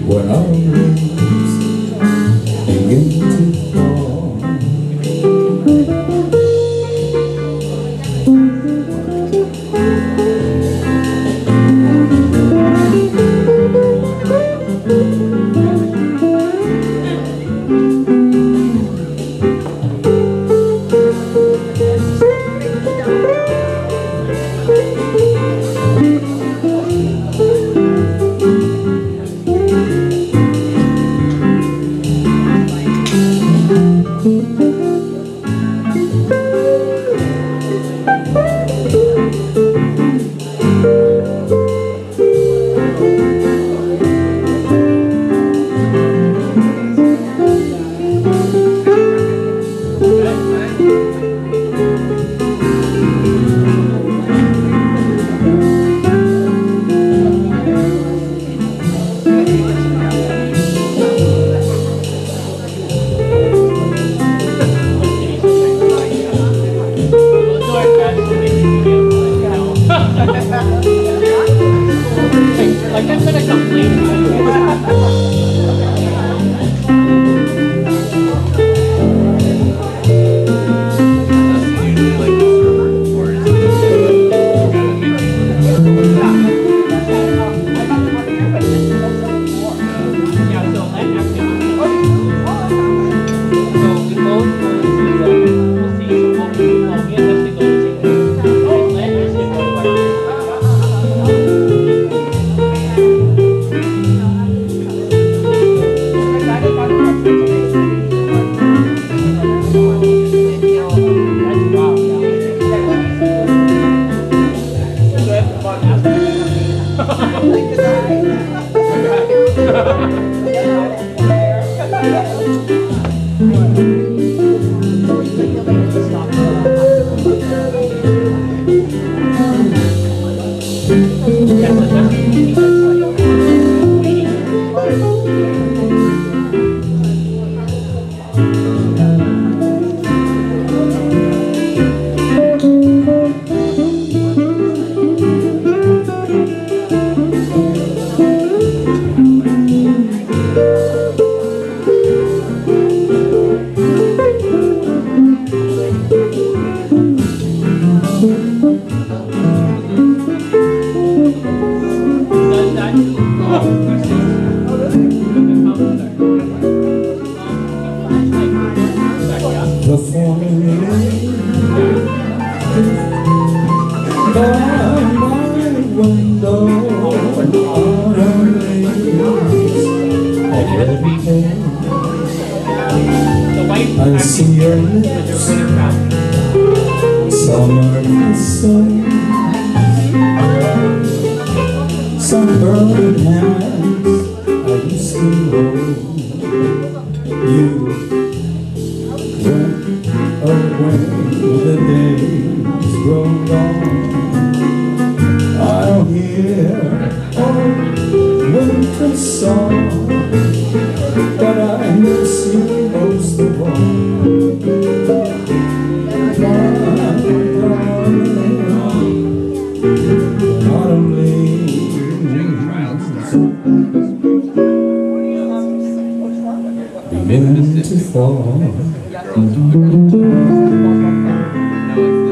when our wings begin to fall. Like I'm gonna complain. The falling rain by my window, autumn leaves already became. I see your lips, summer kisses, some burning hands I used to hold. You went away, the days grow long. I'll hear old winter song, but I miss you most of all. Autumn leaves begin to fall.